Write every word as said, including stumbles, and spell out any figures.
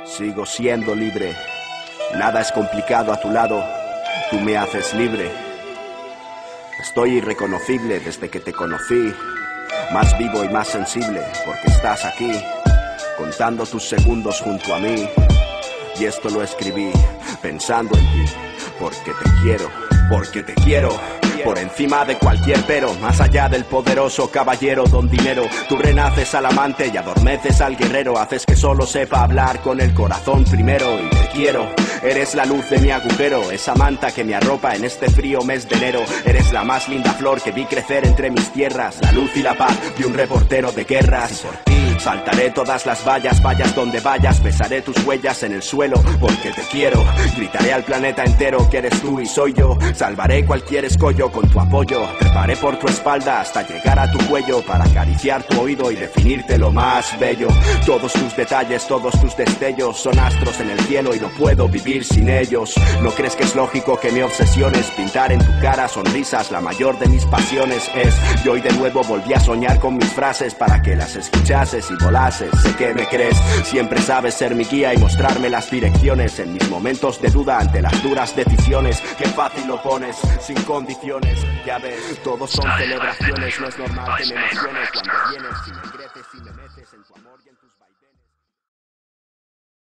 Sigo siendo libre. Nada es complicado a tu lado. Tú me haces libre. Estoy irreconocible desde que te conocí. Más vivo y más sensible porque estás aquí, contando tus segundos junto a mí. Y esto lo escribí pensando en ti, porque te quiero, porque te quiero. Por encima de cualquier pero, más allá del poderoso caballero don dinero. Tú renaces al amante y adormeces al guerrero. Haces que solo sepa hablar con el corazón primero. Y te quiero, eres la luz de mi agujero, esa manta que me arropa en este frío mes de enero. Eres la más linda flor que vi crecer entre mis tierras, la luz y la paz de un reportero de guerras. Por ti saltaré todas las vallas, vayas donde vayas, besaré tus huellas en el suelo, porque te quiero. Gritaré al planeta entero que eres tú y soy yo. Salvaré cualquier escollo con tu apoyo. Treparé por tu espalda hasta llegar a tu cuello, para acariciar tu oído y definirte lo más bello. Todos tus detalles, todos tus destellos son astros en el cielo y no puedo vivir sin ellos. ¿No crees que es lógico que me obsesiones? Pintar en tu cara sonrisas, la mayor de mis pasiones es. Y hoy de nuevo volví a soñar con mis frases para que las escuchases y volases. Sé que me crees, siempre sabes ser mi guía y mostrarme las direcciones en mis momentos de duda ante las duras decisiones. Qué fácil lo pones, sin condiciones. Ya ves, todos son celebraciones, no es normal que me emociones cuando vienes y me creces y me...